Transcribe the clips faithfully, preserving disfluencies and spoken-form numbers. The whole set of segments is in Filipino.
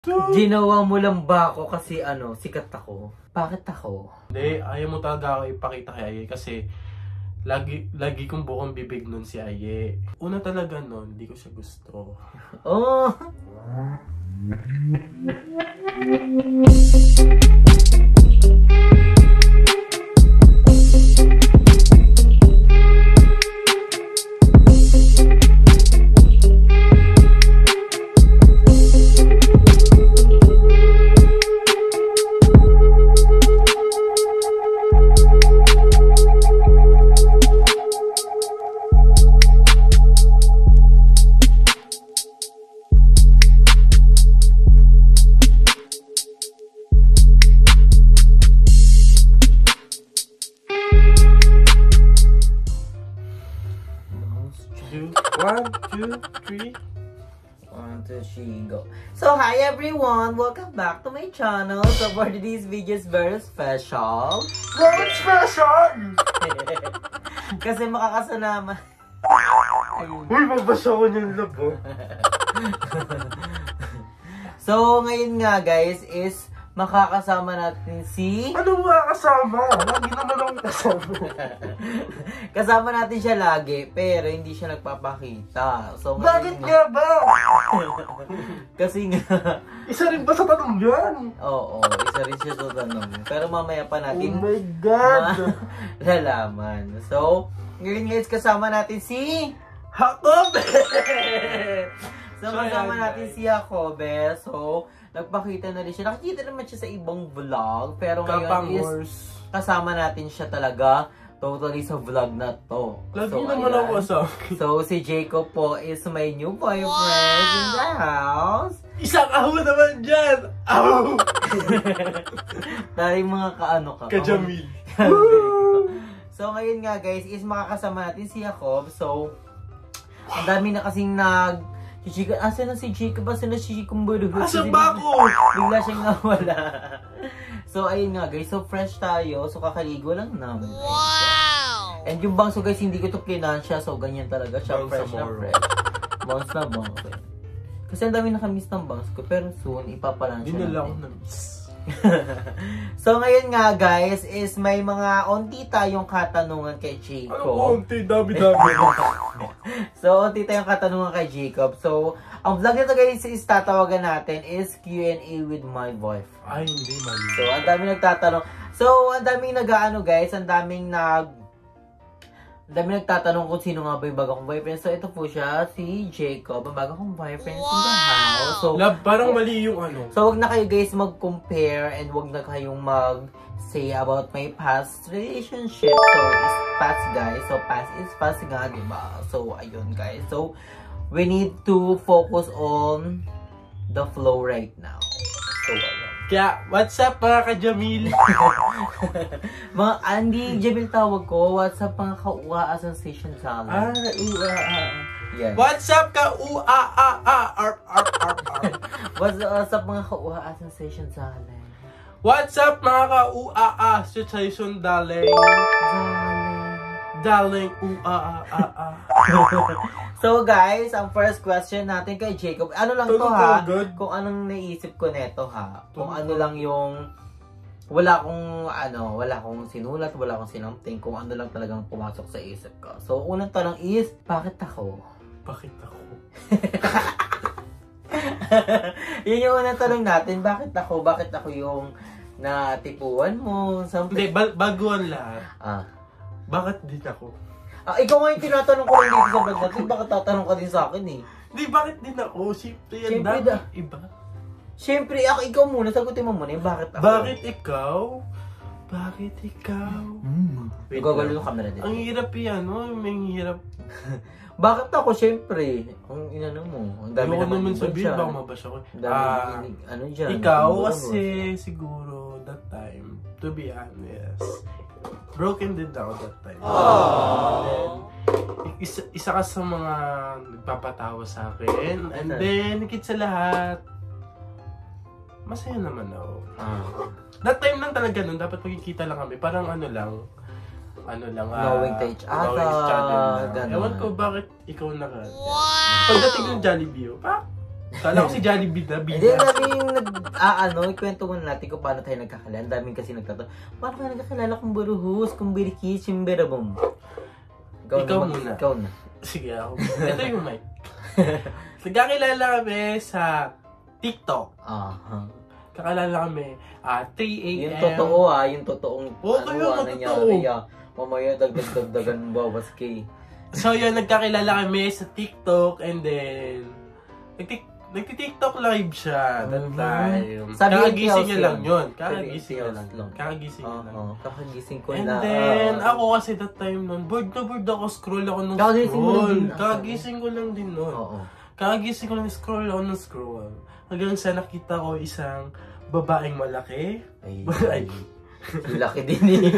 Ginawa mo lang ba ako kasi ano, sikat ako? Bakit ako? Hindi, ayaw mo talaga ako ipakita kay Aye kasi lagi lagi kong bukong bibig nun si Aye. Una talaga nun, hindi ko siya gusto. Oh! One, two, three. One, two, three, go. So, hi everyone! Welcome back to my channel. So, for today's video is very special. Very special! Kasi makakasanama. Uy, magbasa ko niyang labo. So, ngayon nga guys is makakasama natin si... Ano mga kasama? Lagi naman akong kasama. Kasama natin siya lagi, pero hindi siya nagpapakita. So, Bakit nga ba? Kasi nga... Isa rin ba sa tanong yan? Oo, isa rin siya sa tanong. Pero mamaya pa natin... Oh my God! lalaman. So, ngayon guys, kasama natin si... Jacobe! So, kasama natin si Jacobe. So, nagpakita na rin siya. Nakikita naman siya sa ibang vlog. Pero ngayon is kasama natin siya talaga totally sa vlog na to. Lagi so, naman ako sa So, si Jacob po is my new boyfriend wow! in the house. Isang aho naman dyan! Aho! Taring mga kaano ka. Kajamil. So, ngayon nga guys is makakasama natin si Jacob. So, ang dami na kasing nag... Chichika, asa na si Jacob? Asa na si Jacob? Asa ba ako? Bigla siyang nawala. So, ayun nga guys. So, fresh tayo. So, kakaligo lang namin. Wow! And yung bangso guys, hindi ko ito plinansya. So, ganyan talaga siya. Bangs Fresh na fresh. Bangs na bangs. Kasi ang dami nakamiss ng bangs ko. Pero soon, ipapalansya natin. Hindi na lang ako na-miss. So, ngayon nga guys, is may mga onti tayong katanungan kay Jacob. Ano onti? Dami-dami. So, onti tayong katanungan kay Jacob. So, ang vlog nito guys is tatawagan natin is Q and A with my wife. Ay, hindi mali. So, ang daming nagtatanong. So, ang daming nag-ano guys, ang daming nag... Ang daming nagtatanong kung sino nga ba yung bago kong boyfriend. So, ito po siya, si Jacob, ang bago kong boyfriend wow! in the house. So, Love, parang mali yung ano. So, wag na kayo guys mag-compare and wag na kayong mag-say about my past relationship. So, it's past guys. So, past is past nga, diba? So, ayun guys. So, we need to focus on the flow right now. So, ayun. Kaya, what's up mga ka-Jamil? Mga, hindi Jamil tawag ko. What's up mga ka-ua sensation salad? Ah, ua, ah. Yes. What's up ka ua, ah, ah, arp, arp, arp, arp. What's, what's up mga ka-ua sensation salad? What's up mga ka-ua, ah, sensation darling? Darling, ua, ah, ah, ah. So guys, ang first question natin kay Jacob, ano lang to ha? Kung anong naisip ko neto ha? Kung ano lang yung wala akong ano, wala akong sinulat, wala akong sinamping, kung ano lang talagang pumasok sa isip ko. So unang tanong is, bakit ako? Bakit ako? Yun yung unang tanong natin, bakit ako? Bakit ako yung natipuan mo? Hindi, ba bago ang lahat. Ah. Bakit din ako? Ah, ikaw nga yung tinatanong ko lang dito sa vlog natin. Bakit tatanong ka din sa akin eh? Hindi, bakit din ako? Siyempre yan, Siyempre bakit da- iba? Siyempre, ako, ikaw muna. Sagutin mo muna yung bakit ako. Bakit ikaw? Bakit ikaw? Mm. Wait Gagalo lang. yung camera dito. Ang hirap yan, no? May hirap. Bakit ako? Siyempre. Ang inano mo. Ang dami Ayoko naman ibon sabihin, dyan. baka mabasa ko. Ang dami, Ah, ano dyan. ikaw Siguro. kasi siguro that time, to be honest, broken din ako that time. And then, isa, isa ka sa mga nagpapatawa sa akin. And then, higit sa lahat, masaya naman ako. Ah. That time lang talaga nun, dapat magkikita lang kami. Parang ano lang, ano lang, ah, Knowing to each other, knowing each other lang. ganun. Ewan ko bakit ikaw na ka. Wow! Pagdating ng Jollibee, pa, Kala ko si Jollibee na, Hindi, bida. daming nag, ah, ano, ikwento muna natin kung paano tayo nagkakilala. Ang daming kasi nagtatanong, paano kayo nagkakilala kung buruhus, kung birikis, yung berabong? Ikaw na, muna. Ikaw na. Sige, ako. Ito yung mic. Nagkakilala kami sa TikTok. Aha. Kakilala kami at three a m Yung totoo ah, yung totoong Oo, kayo, ah, nangyari ah. Mamaya dagdag-dagdagan bawas kay. So yun, nagkakilala kami sa TikTok and then nagtik nagti-TikTok live siya that Mhm. time. Sabi Kakagising niya niya lang yun. Kakagising niya Sabi lang. lang. Kakagising niya lang. Oo, kakagising ko And na. then, ah, ako kasi that time nun, bored na bored ako, scroll ako ng Kakagising mo lang scroll. din. Kakagising ko lang din nun. Oo. Kakagising ko lang, scroll ako ng scroll. Hanggang sa nakita ko isang babaeng malaki. Ay, Ay. laki din eh.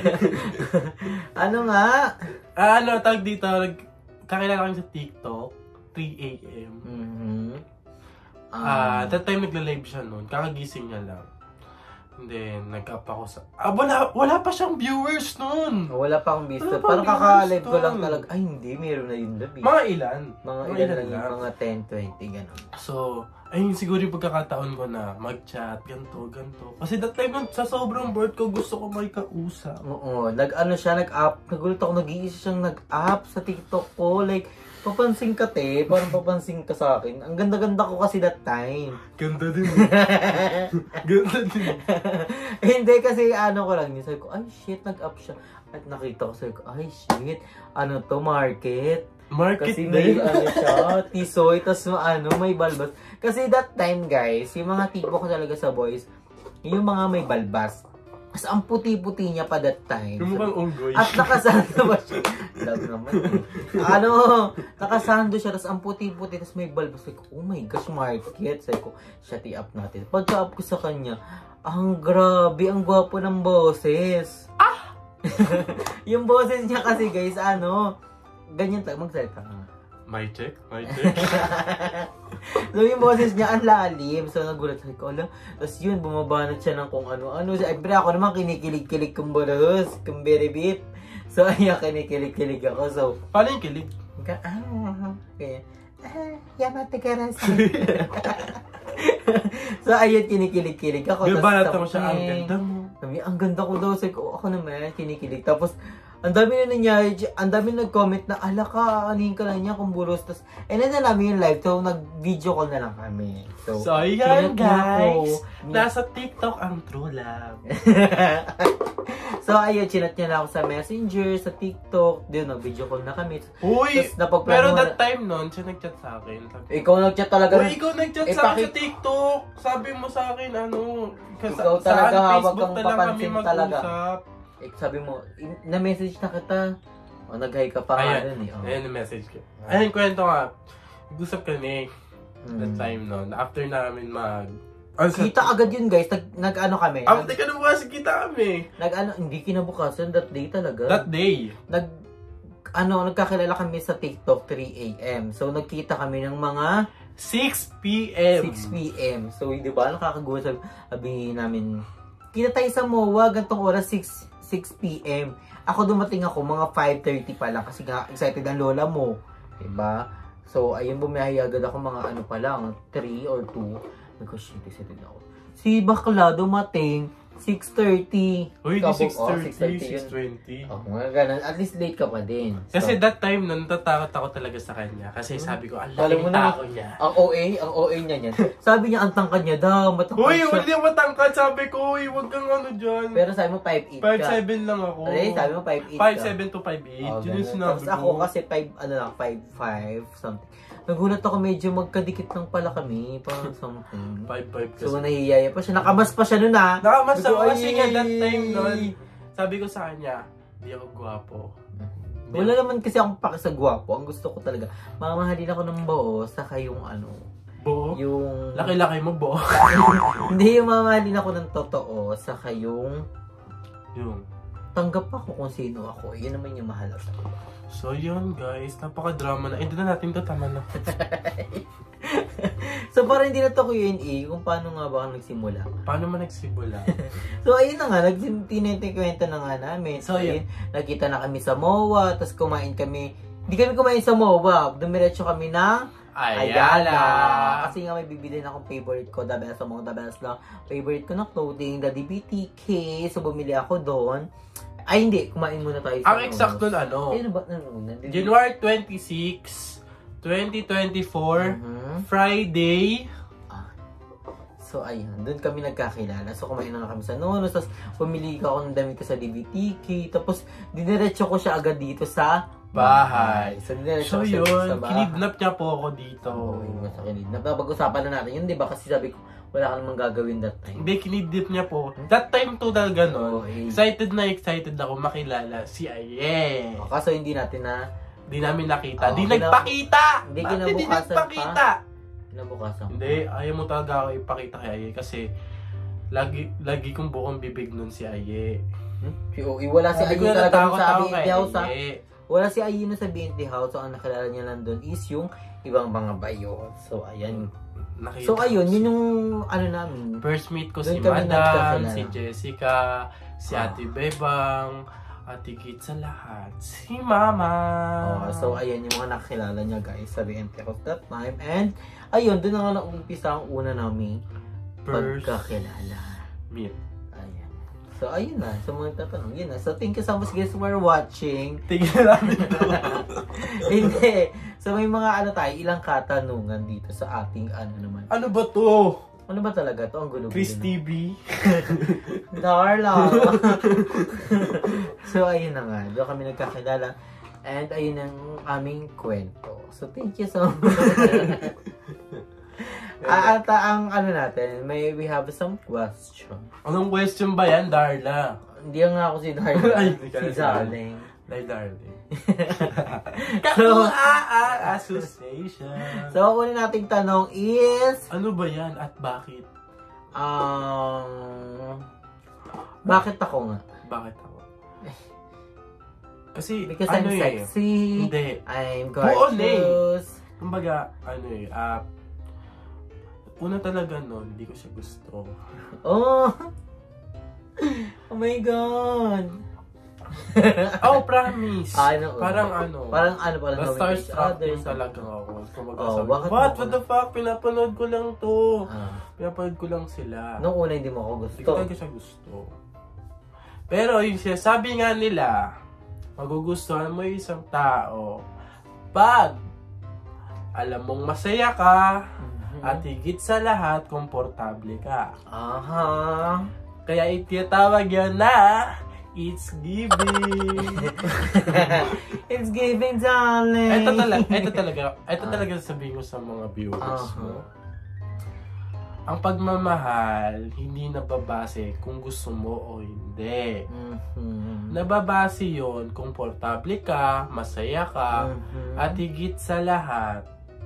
Ano nga? Ah, ano, tawag dito, nag- kakilala kami sa TikTok, three a m Mhm. Ah, that time nagla-live siya noon. Kakagising niya lang. And then, nag-up ako sa... Ah, wala, wala pa siyang viewers noon. Wala pa akong visto. Wala pa Parang akong kaka-live ko viewers lang to. talaga. Ay, hindi. Meron na yun labi. Mga ilan? Mga Mga ilan ilan lang yun. lang. Mga ten, twenty, gano'n. So, ayun siguro yung pagkakataon ko na mag-chat, ganto, ganto. Kasi that time, nun, sa sobrang bored ko, gusto ko may kausap. Oo. Nag-ano siya, nag-up. Nagulat ako, nag-iisa siyang nag-up sa TikTok ko. Like, papansin ka te. Parang papansin ka sa akin. Ang ganda-ganda ko kasi that time. Ganda din. Ganda din. Hindi kasi ano ko lang. Sabi ko, ay shit, nag-up siya. At nakita ko, sabi ko, ay shit. Ano to, market? Market Kasi may din. ano siya, tisoy, tas ano, may balbas. Kasi that time guys, yung mga tipo ko talaga sa boys, yung mga may balbas. As ang puti-puti niya pa that time. Yung mukhang unggoy. At nakasando ba siya? Love naman eh. Ano, nakasando siya, tas ang puti-puti, tas may balbas. Sabi ko, oh my gosh, market. Sabi ko, shut up natin. Pagka-up ko sa kanya, ang grabe, ang gwapo ng boses. Ah! Yung boses niya kasi guys, ano, ganyan tayo, magsalita ka. My check? My check? So yung boses niya ang lalim. So nagulat ko, alam. Tapos yun, bumabanat siya ng kung ano-ano. So, ay, ako naman kinikilig-kilig kung baros, kung beribip. So ayun, kinikilig-kilig ako. So, Paano yung kilig? ka, ah, kaya, ah, yamate karasi. So ayun, kinikilig-kilig ako. May Tas banat tapos, mo siya, ang eh, ganda mo. Sabi, ang ganda ko daw. Sabi ko, ako naman, kinikilig. Tapos, ang dami na nangyari, ang dami nag-comment na, ala ka, anihin ka lang niya kung bulos. Tapos, eh, na namin yung live, so nag-video call na lang kami. So, So, ayan chinat niya guys. ako. Nasa TikTok ang true love. So, ayun, chinat niya na ako sa Messenger, sa TikTok. Doon, nag-video call na kami. Uy! Tapos, napagplano Pero na- that time nun, siya nag-chat sa akin. Sabi, Ikaw nag-chat talaga. Uy, ikaw nag-chat Eh, sa akin bakit- sa TikTok. Sabi mo sa akin, ano, kasi Ikaw sa talaga, ano, hawag Facebook kang na lang kami papansin talaga. mag-usap. Eh, sabi mo, in- na-message na kita. O, nag-hi ka pa nga Ayan, nun eh. Oh. ayan yung message ko. Ayun, kwento nga. Nag-usap kami that Hmm. time nun. After namin mag... Ano, sa- Kita agad yun guys, nag, nag-ano kami. Ah, Nag, teka na bukas, kita kami. nag-ano, hindi kinabukasan, that day talaga. That day. Nag, ano, nagkakilala kami sa TikTok three a m So, nagkita kami ng mga six p m six p m So, di ba, nakakagulat sabi, sabi namin, kita tayo sa M O A, gantong oras, six p m Ako dumating ako, mga five thirty pa lang, kasi nga, excited ang lola mo. Diba? So, ayun, bumiyahe agad ako mga ano pa lang, three or two. Nagko, shit, excited ako. Si bakla dumating, six thirty. Uy, di Tapos, six oh, thirty, six thirty six yun. twenty. Oh, mga ganun. At least late ka pa din. So, Kasi that time nun, natatakot ako talaga sa kanya. Kasi sabi ko, ang Alam mo laking na- tao niya. ang O A, ang O A niya niyan. Sabi niya, ang tangkad niya daw, matangkad Uy, siya. hindi ako matangkad. Sabi ko, uy, wag kang ano dyan. Pero sabi mo five eight ka. five seven lang ako. Ay, sabi mo five eight five ka. seven to five eight. Oh, Yun yung ganun. sinabi Tapos ko. ako kasi five, ano lang, five five, something. Nagulat ako, medyo magkadikit lang pala kami, parang something. five five kasi. So, nahihiyaya pa siya. Nakamas pa siya nun ah. Nakamas Sabi ko, ako kasi "Ay." nga that time nun. Sabi ko sa kanya, di ako gwapo. Di Wala ako- naman kasi akong pakisagwapo. Ang gusto ko talaga, mamahalin ako ng buo, saka yung ano, Bo? yung... Laki-laki mo, bo? Hindi, yung mamahalin ako ng totoo, saka yung Yung. tanggap ako kung sino ako. Yun naman yung mahalaga. So yun guys, napaka-drama na. Hindi na natin to, tama na. So, parang hindi na to Q and A kung paano nga ba ako nagsimula. Paano man nagsimula? So, ayun na nga, nagtinikwento na nga namin. So, So, ayun, nagkita na kami sa M O A, tapos kumain kami. Hindi kami kumain sa M O A, dumiretso kami na Ayala. Kasi nga may bibilin akong favorite ko, the best among the best lang. Favorite ko na clothing, the D B T K. So, bumili ako doon. Ay, hindi. Kumain muna tayo sa Ang exact nun, ano? Ano ba? Ano, January twenty-sixth, twenty twenty-four, mm-hmm. Friday. Ah. So, ayun. Doon kami nagkakilala. So, kumain na kami sa nono. Tapos, pumili ko ako ng damit ko sa D B T K. Tapos, diniretso ko siya agad dito sa bahay. So, so yun, kinidnap niya po ako dito. Oo, yun sa kinidnap. Napag-usapan na natin yun, di ba? Kasi sabi ko, wala ka namang gagawin that time. Hindi, kinidnap niya po. That time to talaga no. Oh, eh. Excited na excited ako makilala si Aye. Oh, kaso hindi natin na... Hindi namin nakita. Hindi oh, nagpakita! Hindi kinabukasan pa. Kinabukasan Hindi, ayaw mo talaga ako ipakita kay Aye kasi lagi lagi kong bukong bibig nun si Aye. Hmm? Wala si Aye talaga sa B N T House ha. Wala si Aye na sa B N T House. So, ang nakilala niya lang doon is yung ibang mga bayo. So, ayan. Nakita so, ayun. Yun yung ano namin. First meet ko si Madam, si Jessica, si ah. Ate Bebang, at higit sa lahat, si Mama. Oh, so, ayan yung mga nakilala niya guys sa B N T House that time. And, ayun. Doon na nga naumpisa ang una namin pagkakilala. Meet. So, ayun na. So, mga tatanong. Yun na. So, thank you so much guys for watching. Thank you namin ito. Hindi. So, may mga ano tayo, ilang katanungan dito sa ating ano naman. Ano ba to? Ano ba talaga to? Ang gulo-gulo. Chris T V. Darla. So, ayun na nga. Doon kami nagkakilala. And, ayun ang aming kwento. So, thank you so much. At uh, ang ano natin, may we have some question. Anong question ba yan, Darla? Hindi nga ako si Darla. Ay, si Darling. Ay, Darling. Kakuha Association. So, ang una nating tanong is... Ano ba yan at bakit? Um... Bakit ako nga? Bakit ako? Kasi, because ano I'm sexy. Hindi. I'm gorgeous. Eh. Kumbaga, ano eh, ah... Uh, una talaga noon, hindi ko siya gusto. Oh! Oh my God! Oh, promise! Ah, no, parang ano? Parang ano? Parang na-starstruck yung talaga ako. Oh, bakit what? What the fuck? Pinapanood ko lang to. Ah. Pinapanood ko lang sila. Noong una hindi mo ako gusto. Hindi ko talaga siya gusto. Pero yung siya, sabi nga nila, magugustuhan mo yung isang tao pag alam mong masaya ka, at higit sa lahat, komportable ka. Aha. Kaya itiyatawag yan na, it's giving. It's giving, darling. Ito talaga, ito talaga, ito talaga sabihin ko sa mga viewers mo. Ang pagmamahal, hindi nababase kung gusto mo o hindi. Mm-hmm. Nababase yon, komportable ka, masaya ka, mm-hmm. at higit sa lahat,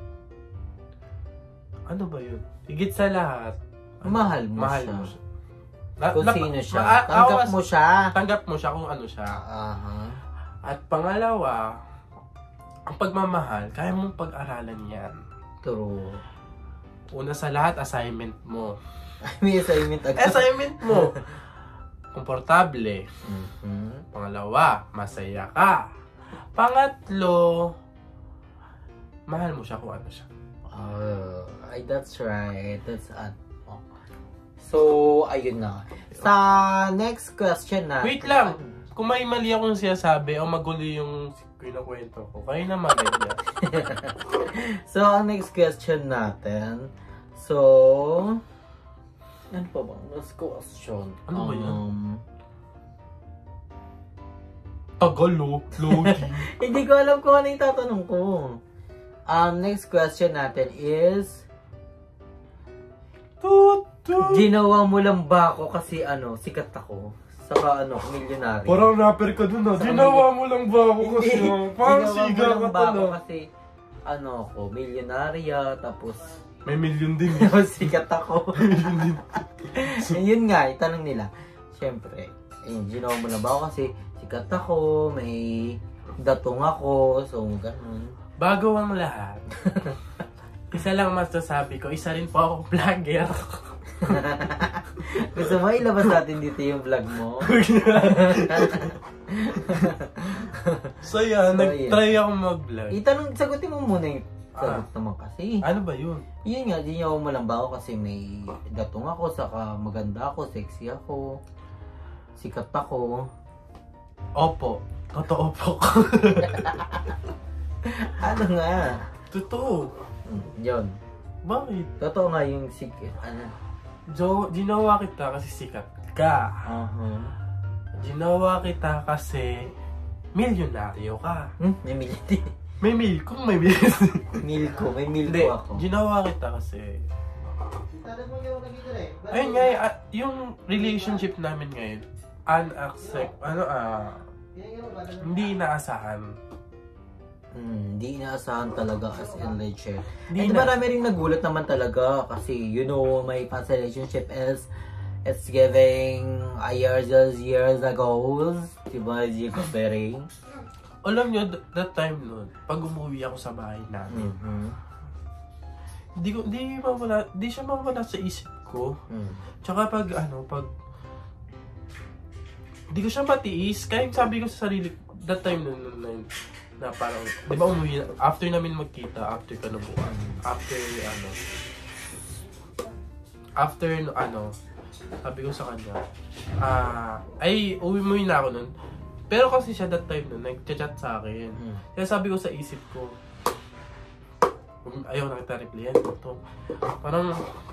ano ba yun? Higit sa lahat, mahal mo mahal siya. Mo siya. Na, kung na, sino siya. Ma, tanggap awas, mo siya. Tanggap mo siya kung ano siya. Uh-huh. At pangalawa, ang pagmamahal, kaya mong pag-aralan yan. True. Una sa lahat, assignment mo. May assignment agad. Assignment mo. Komportable. Mm-hmm. Pangalawa, masaya ka. Pangatlo, mahal mo siya kung ano siya. Oh, ay, that's right. That's uh, oh. So, ayun na. Sa next question na. Wait lang. Kung may mali akong sinasabi o magulo yung kinukwento ko, kayo na maganda. So, ang next question natin. So, ano pa bang next question? Ano um, ba yan? Tagalo, loading. Hindi ko alam kung ano yung tatanong ko. Um, next question natin is, Toot, toot. ginawa mo lang ba ako kasi ano, sikat ako? Saka ano, milyonaryo. Parang rapper ka dun ah. Ginawa mo lang ba ako kasi ah. Parang siga ka ba ako kasi ano ako, milyonarya, tapos may milyon din. Tapos sikat ako. Milyon din. Yun nga, itanong nila. Siyempre, ayun, ginawa mo lang ba ako kasi sikat ako, may datong ako, so ganun. Bago ang lahat, isa lang masasabi ko, isa rin po akong vlogger. Gusto mo ilabas natin dito yung vlog mo? So yan, so, nag-try ako mag-vlog. Itanong, sagutin mo muna yung Sagot naman kasi. Ano ba yun? Yun nga, di niya ako malamba ako kasi may datong ako, saka maganda ako, sexy ako, sikat ako. Opo. Totoo po. Ano nga? Totoo. Hmm, yun. Bakit? Totoo nga yung sikat. Ano? Jo, ginawa kita kasi sikat ka. Uh-huh. Ginawa kita kasi milyonaryo ka. Hmm? May mil May mil, kung may mil. Mil ko, may mil Hindi, ko ako. ginawa kita kasi. Ayun nga, uh, yung relationship namin ngayon, unaccept, ano ah, hindi inaasahan. Hmm, hindi inaasahan talaga as in legit. Di And na- marami rin nagulat naman talaga kasi you know, my past relationship is it's giving a years, years, years ago. Diba, Jacob Bering? Alam nyo, th- that time nun, pag umuwi ako sa bahay namin, Mm-hmm. hindi ko, hindi mawala, hindi siya mawala sa isip ko. Mm. Tsaka pag, ano, pag, hindi ko siya matiis, kaya sabi ko sa sarili, that time nun, nun, nun na parang, di ba umuwi, after namin magkita, after kanubuan, after, ano, after, ano, sabi ko sa kanya, ah, ay, uwi-muwi na ako nun. Pero kasi siya that time nun, nag-chat sa akin. Mm. Kaya sabi ko sa isip ko, ayaw na kita-replyan ito. Parang,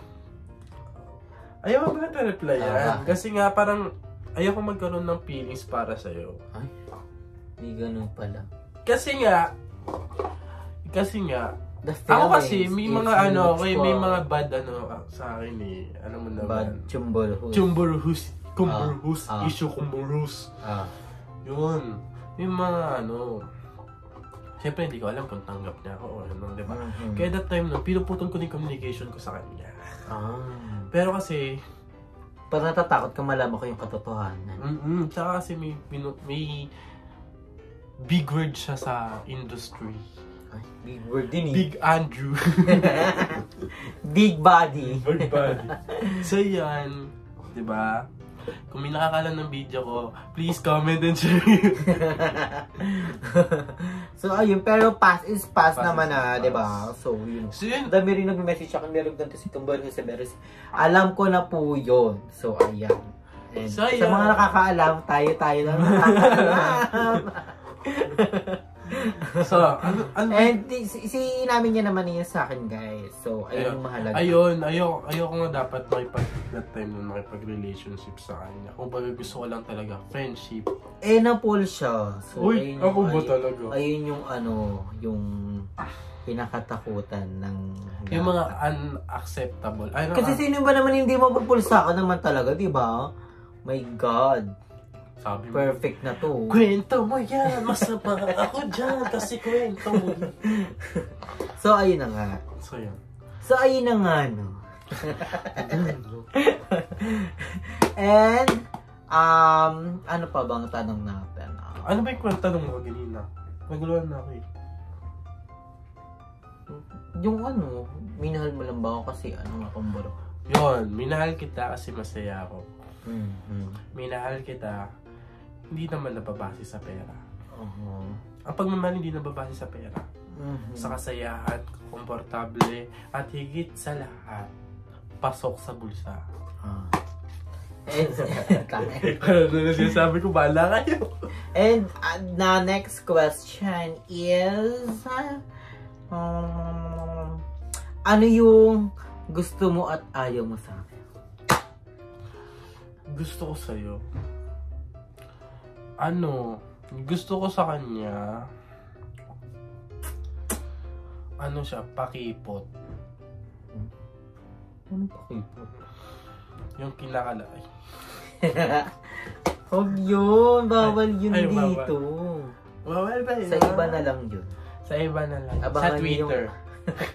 ayaw na kita-replyan. Ah. Kasi nga, parang, ayaw ko magkaroon ng feelings para sa'yo. Ay, hindi ganun pala. Kasi nga, kasi nga, The ako kasi, may feelings, mga it's ano, may, may mutual. mga bad ano sa akin eh. Ano mo naman? Bad chumbolhus. Chumburhus. Kumburhus. Ah, ah. Issue kumburhus. Ah. Yun. Yung mga ano. Siyempre, hindi ko alam kung tanggap niya ako o ano, di ba? Mhm. Kaya that time no, pinuputol ko na yung communication ko sa kanya. Ah. Pero kasi, Parang natatakot ka malaman ko yung katotohanan. mm tsaka kasi may, pinu- may big word siya sa industry. Ay, big word din eh. Big Andrew. Big body. Big body. So yan, di ba? Kung may nakakalam ng video ko, please comment and share. So ayun, pero pass is pass, Pass naman is na, pass. di ba? So yun. So yun, Dami rin nag-message sa akin, meron ganito si Tumbar sa Beres. Alam ko na po yun. So ayan. And So, sa ayan. mga nakakaalam, tayo-tayo lang nakakaalam. so, ano, ano, And di- si, si namin niya naman niya sa akin, guys. So ayun yung mahalaga. Ayun, ayoko, ayoko nga dapat makipag, that time na makipag-relationship sa kanya. Kung baga gusto ko lang talaga, friendship. Eh, na-pull siya. So, Uy, ayun ako yung- ba ay- talaga? Ayun yung ano, yung pinakatakutan ng... Yung mga unacceptable. Ay, no, Kasi ah, sino ba naman hindi mapupul sa akin naman talaga, di ba? My God. sabi mo, Perfect na to. kwento mo yan, masama ako dyan kasi kwento mo yan. So, ayun na nga. So, yan. So, ayun na nga, no. And, um, ano pa bang tanong natin? Ah, Ano ba yung kwento ng mga ganina? Naguluhan na ako eh. yung ano, minahal mo lang ba ako kasi ano nga kumbaro? Yun, minahal kita kasi masaya ako. Mm-hmm. Minahal kita, hindi naman nababase sa pera. Uh-huh. Ang pagmamahal hindi nababase sa pera. Mm-hmm. Sa kasayahan, komportable, at higit sa lahat, pasok sa bulsa. Ah. And, Ano na sinasabi ko, bahala kayo. and uh, the next question is, um, ano yung gusto mo at ayaw mo sa akin? Gusto ko sa'yo, ano, gusto ko sa kanya, ano siya, pakipot. Ano pakipot? Yung kinakalay. Huwag yun, bawal yun Ay, bawal. dito. Bawal ba yun? Sa iba na lang yun. Sa iba na lang. Abangan sa Twitter. yung-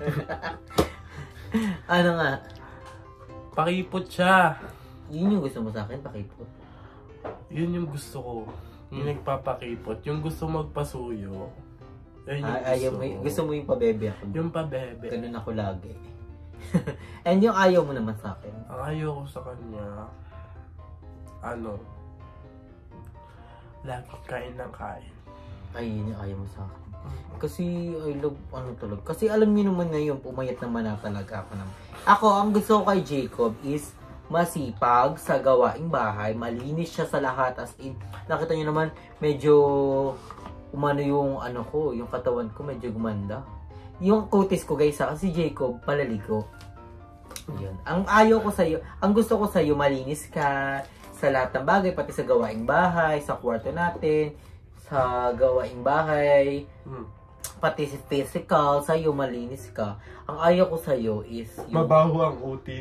Ano nga? Pakipot siya. Yun yung gusto mo sa akin, pakipot. Yun yung gusto ko. Yung Hmm. nagpapakipot. Yung gusto magpasuyo. Yun yung Ay, ayaw gusto mo, ko. gusto mo yung pabebe ako. Yung pabebe. Ganun ako lagi. And yung ayaw mo naman sa akin. Ang ayaw ko sa kanya, ano, lagi kain ng kain. Ay, yun yung ayaw mo sa akin. Kasi, I love, ano talaga. Kasi alam niyo naman na yun, pumayat naman na talaga ako naman. Ako, ang gusto ko kay Jacob is masipag sa gawaing bahay. Malinis siya sa lahat. As in, nakita niyo naman, medyo umano yung ano ko, yung katawan ko, medyo gumanda. Yung kutis ko guys, ha, kasi Jacob, palaligo. Yun. Ang ayaw ko sa'yo, ang gusto ko sa'yo, malinis ka sa lahat ng bagay, pati sa gawaing bahay, sa kwarto natin, sa gawaing bahay. Hmm. Pati si physical, sa'yo malinis ka. Ang ayaw ko sa'yo is yung... mabaho ang utin.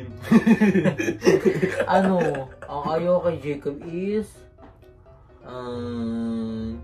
Ano, ang ayaw kay Jacob is um,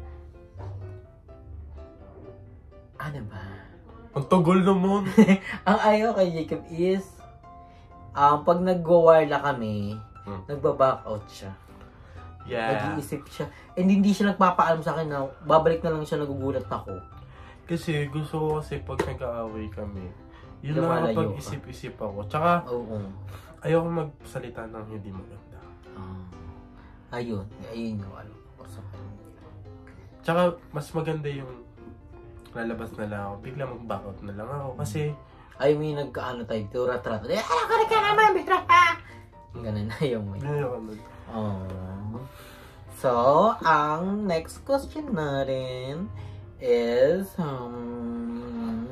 ano ba? Ang tugol naman. Ang ayaw kay Jacob is um, pag nag-warla kami, hmm. nagba-back out siya. Yeah. Nag-iisip siya. And hindi siya nagpapaalam sa akin na babalik na lang siya, nagugulat ako. Kasi gusto ko kasi pag nag-aaway kami, yun lang kapag isip-isip ako. Tsaka, oo. Ayoko magsalita ng hindi maganda. Uh, ayun. Ayun yung ano ko sa kanya. Tsaka, mas maganda yung lalabas na lang ako. Bigla mag-backout na lang ako. Kasi, ayaw mo yung nagkaano tayo, tura-trata. Eh, ala ka rin ka naman, bitra ha! Ganun, ayaw mo yun. Ayaw mo. Oh. So, ang next question natin is um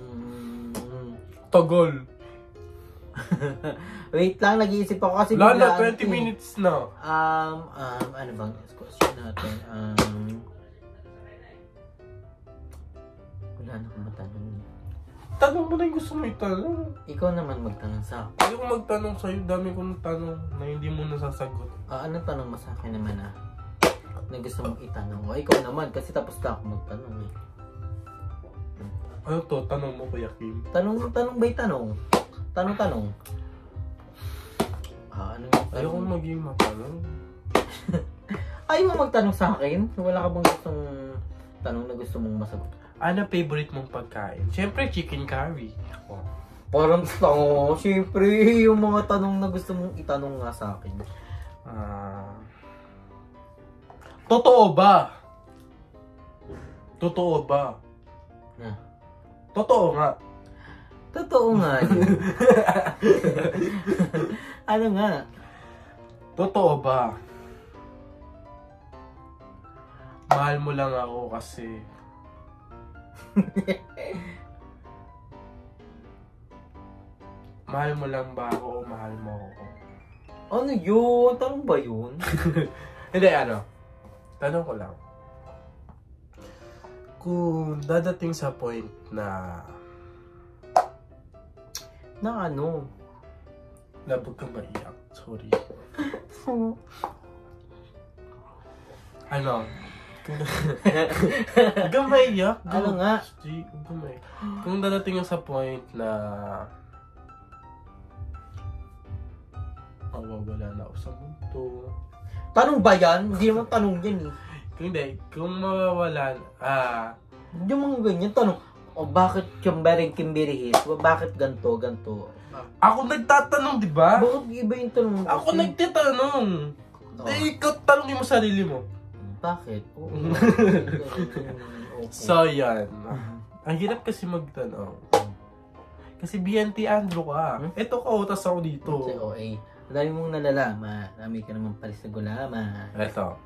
Togol. Wait lang, nag-iisip ako kasi Lala, twenty minutes na. Um, um, ano bang next question natin? Um, wala na akong matanong. Tanong mo na yung gusto mo itanong. Ikaw naman magtanong sa akin. Ayaw ko magtanong sa'yo, dami kong tanong na hindi mo nasasagot. Ah, anong tanong mo sa akin naman ah? Na gusto mong itanong. O, ikaw naman, kasi tapos na ako magtanong eh. Ano to? Tanong mo, Kuya Kim? Tanong, tanong ba'y tanong? Tanong-tanong. Ah, ano yung tanong? Ayaw kong maging matanong. Ayaw mo magtanong sa akin? Wala ka bang gustong tanong na gusto mong masagot? Ano favorite mong pagkain? Siyempre, chicken curry. Oh. Parang tango. Siyempre, yung mga tanong na gusto mong itanong nga sa akin. Ah... Uh, Totoo ba? Totoo ba? Na. Totoo nga. Totoo nga. Ano nga? Totoo ba? Mahal mo lang ako kasi. Mahal mo lang ba ako o mahal mo ako? Ano yun? Tanong ba yun? Hindi, ano? Tanong ko lang. Kung dadating sa point na... Na ano? Labog kang maiyak. Sorry. Ano? Huwag kang maiyak. Ano nga? Huwag kang maiyak. Kung dadating sa point na... mawawala na ako sa mundo. Tanong ba yan? Hindi naman tanong yan eh. Kung hindi, kung mawawala, ah... Hindi mga ganyan tanong. O bakit kambaring kimbirihis? O bakit ganto, ganto? Ako nagtatanong, di ba? Bakit iba yung tanong? Ako kasi nagtatanong. Oh. Eh, ikaw tanongin mo sarili mo. Bakit? Oo. Okay. So, yan. Ang hirap kasi magtanong. Kasi B N T Andrew ka. Hmm? Ito ka, utas ako dito. Kasi O A. Ang dami mong nalalama. Dami ka naman palis na gulama. Ito.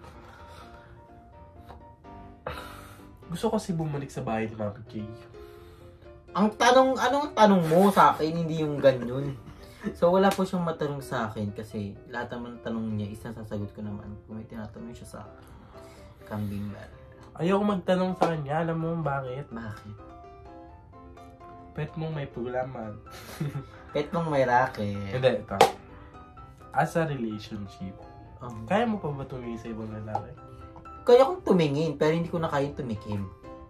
Gusto ko kasi bumalik sa bahay ni Mami Kay. Ang tanong, anong tanong mo sa akin? Hindi yung ganun. So, wala po siyang matanong sa akin kasi lahat naman tanong niya is nasasagot ko naman. Kung may tinatanong siya sa kambing bal. Ayaw magtanong sa kanya. Alam mo bakit? Bakit? Pet mong may pulaman. Pet mong may racket. Hindi, ito. As a relationship, um, kaya mo pa ba tumingin sa ibang lalaki? Kaya kong tumingin, pero hindi ko na kayang tumikim.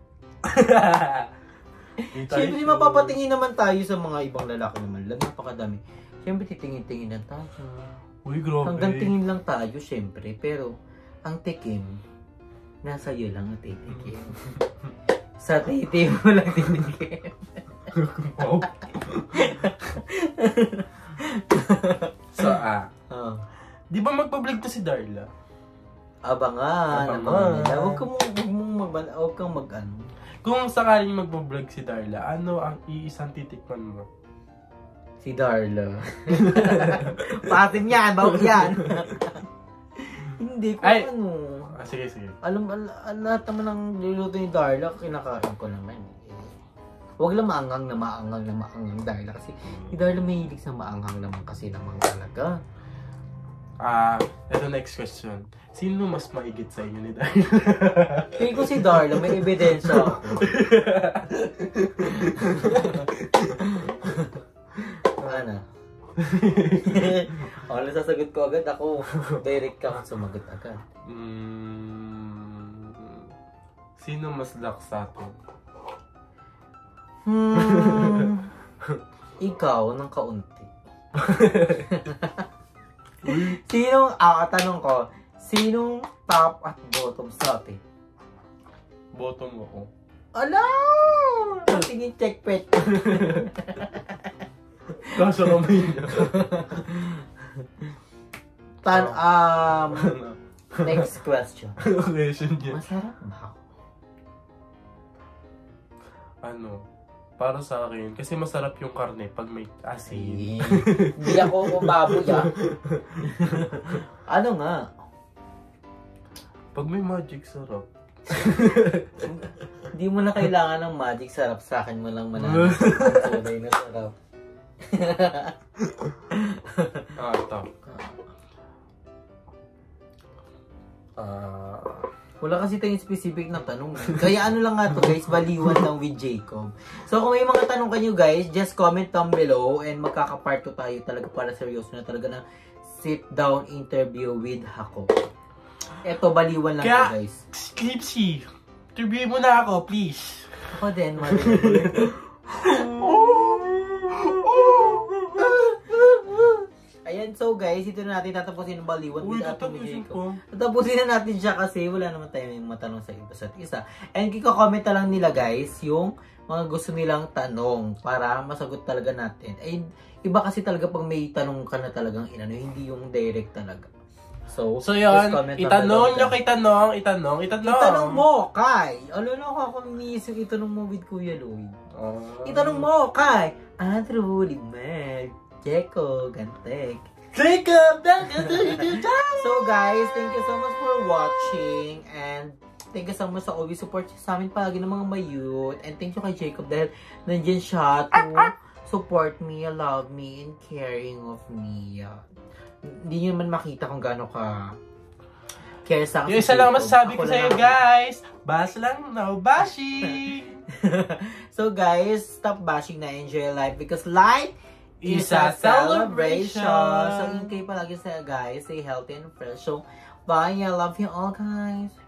Siyempre, mapapatingin naman tayo sa mga ibang lalaki naman. Lang, napakadami. Siyempre, titingin-tingin lang tayo. Uy, grabe. Hanggang tingin lang tayo, siyempre. Pero, ang tikim, nasa iyo lang ang titikim. Sa titi mo lang titikim. So, ah. Oh. Di ba magpa-vlog to si Darla? Abangan. Abangan. Abangan. Huwag kang, huwag mong mag, huwag kang mag, ano. Kung sakaling magbablog si Darla, ano ang iisang titikman mo? Si Darla. Patin yan, bawag yan. Hindi ko Ay. ano. Ah, sige, sige. Alam, al al lahat naman ng luluto ni Darla, kinakain ko naman. Eh. Huwag lang maangang na maangang na maangang Darla. Kasi si Darla mahilig sa maanghang naman kasi naman talaga. Ah, ito next question. Sino mas maigit sa inyo ni Darla? Kaya ko si Darla, may ebidensya ako. Ano? Ako lang sasagot ko agad. Ako, direct ka kung sumagot agad. Mm, sino mas laksato? Hmm, ikaw ng kaunti. Sinong, ah, tanong ko, sinong top at bottom sa atin? Bottom ako. Ala! Tingin check pet. Kaso kamay niya. Tan, um, next question. Question niya. Masarap ba ako? Ano? Para sa akin, kasi masarap yung karne pag may asin. Hindi ako baboy ah. Ano nga? Pag may magic sarap. Hindi mo na kailangan ng magic sarap, sa akin mo lang manalo. Ang tunay na sarap. Ah, ito. Ah, wala kasi tayong specific na tanong. Kaya ano lang nga to guys, baliwan lang with Jacob. So kung may mga tanong kanyo guys, just comment down below and magkaka-part two tayo talaga para seryoso na talaga na sit down interview with Hako. Eto, baliwan lang Kaya, to guys. Clipsy, interview mo na ako, please. Ako din, marinig. Ayan, so guys, ito na natin tatapusin ang baliwan Uy, with Ate tatapusin Jacob. ko. Tatapusin na natin siya kasi wala naman tayo yung matanong sa isa't isa. And kiko-comment na lang nila guys yung mga gusto nilang tanong para masagot talaga natin. And iba kasi talaga pag may tanong ka na talagang inano, hindi yung direct talaga. So, So yun, itanong nyo kay kay tanong, itanong, itanong. Itanong mo kay, ano na ako ako miss yung itanong mo with Kuya Lloyd. Uh, Itanong mo kay Andrew Limel, Jeko Gantek. Jacob! So guys, thank you so much for watching and thank you so much sa always support sa amin palagi ng mga mayut. And thank you kay Jacob dahil nandiyan siya to support me, love me, and caring of me. Uh, hindi nyo naman makita kung gaano ka care sa akin. Yung isa lang masasabi ko Ako sa'yo lang- guys, bas lang, no bashing! So guys, stop bashing na, enjoy life because life is a celebration. So, yun kayo palagi sa guys. Stay healthy and fresh. So, bye. I love you all, guys.